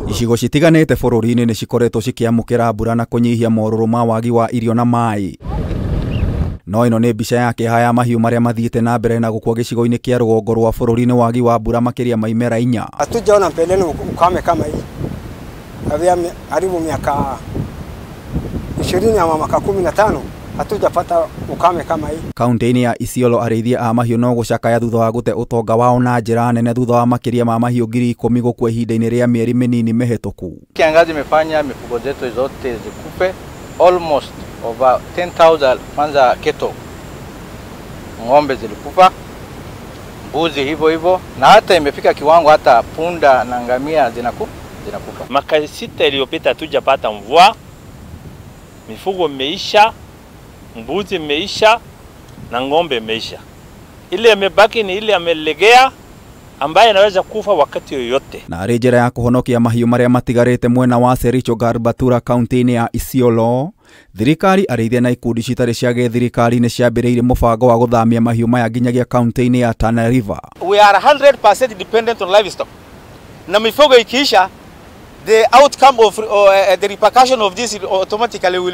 Icigo citiganĩte bũrũri-inĩ nĩ cikoretwo cikiamũkĩra mbura na kũnyihia morũrũ ma wagi wa irio na maĩ. No ĩno nĩ mbica ya kĩeha ya mahiũ marĩa mathiĩte na mbere na gũkua gĩcigo-inĩ kĩa rũgongo rwa bũrũri nĩ wagi wa mbura makĩria ma imera 4. Hatujaona mbeleni ukame kama hii. Karibu miaka 20 ama miaka 15 hatujapata ukame kama hii. Kaunti-ini ya Isiolo arĩithia a mahiũ no gũcakaya thutha wa gũte ũtonga wao na njĩra nene thutha wa makĩria ma mahiũ 10,000 gũkua ihinda-inĩ rĩa mĩeri mĩnini mĩhĩtũku. Kiangazi imefanya mifugo zetu zote zikufe, almost over 10,000 kwanza keto. Ng'ombe zilikufa, mbuzi hivyo na hata imefika kiwango hata punda na ngamia zinakufa. Mwaka 6 iliyopita hatujapata mvua, mifugo imeisha, mbuzi imeisha na ng'ombe imeisha. Ile imebaki ni ile amelegea ambaye inaweza kufa wakati yoyote. Na arĩ njĩra ya kũhonokia mahiũ marĩa matigarĩte mwena wa Sericho Garbatura kaunti-ini ya Isiolo, thirikari arĩithia na ikundi citarĩ cia gĩthirikari nĩ ciambĩrĩirie mũbango wa gũthamia mahiũ maya nginyagia kaunti-ini ya Tana River. We are 100% dependent on livestock. Na mifugo ikiisha, the outcome of the repercussion of this automatically will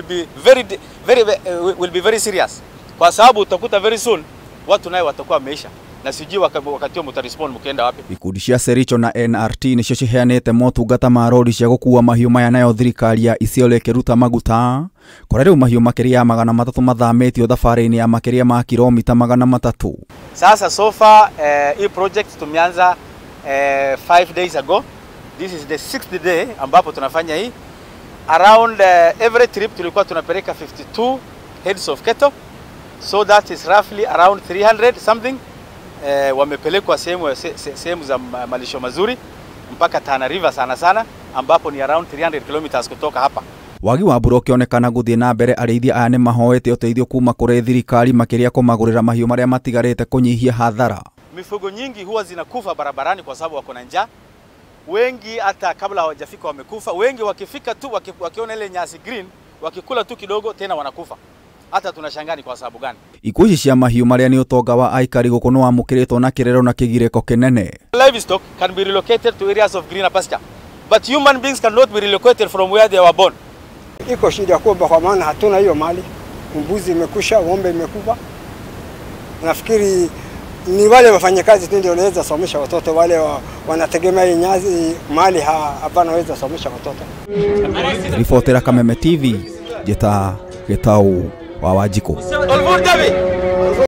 be very serious. Kwa sababu utakuta very soon watu nayo watakuwa wameisha na sijui wakati mtarespond mkienda wapi. Ikundi cia Sericho na NRT nĩcio ciheanĩte motungata ma rori cia gũkua mahiũ maya nayo thirikari ya Isiolo ĩkĩruta maguta. Kũrĩa rĩu mahiũ makĩria ya 300 mathamĩtio thabarĩ-inĩ ya makĩria ma kilomita 300. Sasa so far hii project tumeanza 5 days ago. This is the 6th day ambapo tunafanya hii. Around every trip tulikuwa tunapeleka 52 heads of cattle. So that is roughly around 300 something. Wamepelekwa sehemu za malisho mazuri mpaka Tana River sana ambapo ni around 300 kilometers kutoka hapa. Wagi wa mbura ũkĩonekana gũthiĩ na mbere, arĩithia aya nĩ mahoete ũteithio kuma kũrĩ thirikari makĩria kũmagũrĩra mahiũ marĩa matigarĩte kũnyihia hathara. Mifugo nyingi huwa zinakufa barabarani kwa sababu wako na njaa. Wengi hata kabla hawajafika wamekufa. Wengi wakifika tu wakiona ile nyasi green, wakikula tu kidogo tena wanakufa. Hata tunashangani kwa sababu gani? Ikuũ ici cia mahiũ marĩa nĩ ũtonga wa aikari gũkũ nĩ wamũkĩrĩtwo na kĩrero na kĩgirĩko kĩnene. Livestock can be relocated to areas of greener pasture, but human beings cannot be relocated from where they were born. Iko shida kubwa kwa maana hatuna hiyo mali. Mbuzi imekusha, ng'ombe imekufa. Nafikiri ni wale wafanyakazi tu ndio wanaweza somesha watoto, wale wanategemea nyazi mali hapana waweza somesha watoto. Ripotera Kameme TV, Jeta Getau wa Wajiko.